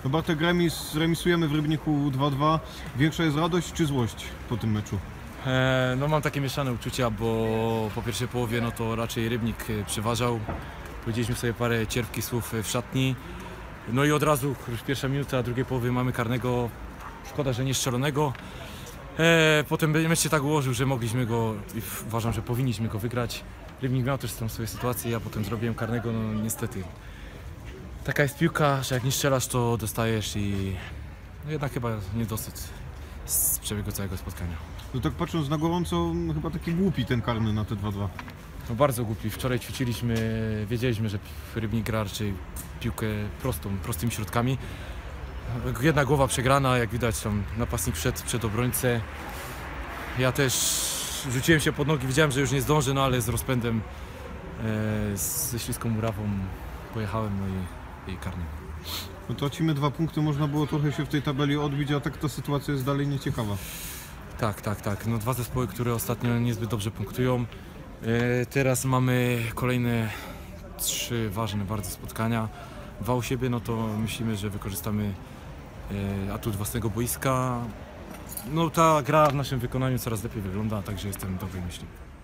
No Bartek, remisujemy w Rybniku 2-2. Większa jest radość czy złość po tym meczu? No mam takie mieszane uczucia, bo po pierwszej połowie no to raczej Rybnik przeważał. Powiedzieliśmy sobie parę cierpkich słów w szatni. No i od razu już pierwsza minuta drugiej połowy mamy karnego. Szkoda, że nie strzelonego. Potem mecz się tak ułożył, że mogliśmy go i uważam, że powinniśmy go wygrać. Rybnik miał też tam swoje sytuacje, ja potem zrobiłem karnego, no niestety. Taka jest piłka, że jak nie strzelasz, to dostajesz i no jednak chyba niedosyt z przebiegu całego spotkania. No tak patrząc na gorąco, chyba taki głupi ten karny na te 2-2. No bardzo głupi. Wczoraj ćwiczyliśmy, wiedzieliśmy, że Rybnik gra raczej piłkę prostymi środkami. Jedna głowa przegrana, jak widać tam napastnik przed obrońcę. Ja też rzuciłem się pod nogi, wiedziałem, że już nie zdążę, no ale z rozpędem ze śliską murawą pojechałem, no i karny. No tracimy 2 punkty, można było trochę się w tej tabeli odbić, a tak ta sytuacja jest dalej nieciekawa. Tak. No 2 zespoły, które ostatnio niezbyt dobrze punktują. Teraz mamy kolejne 3 ważne bardzo spotkania. 2 u siebie, no to myślimy, że wykorzystamy atut własnego boiska. No ta gra w naszym wykonaniu coraz lepiej wygląda, także jestem dobrej myśli.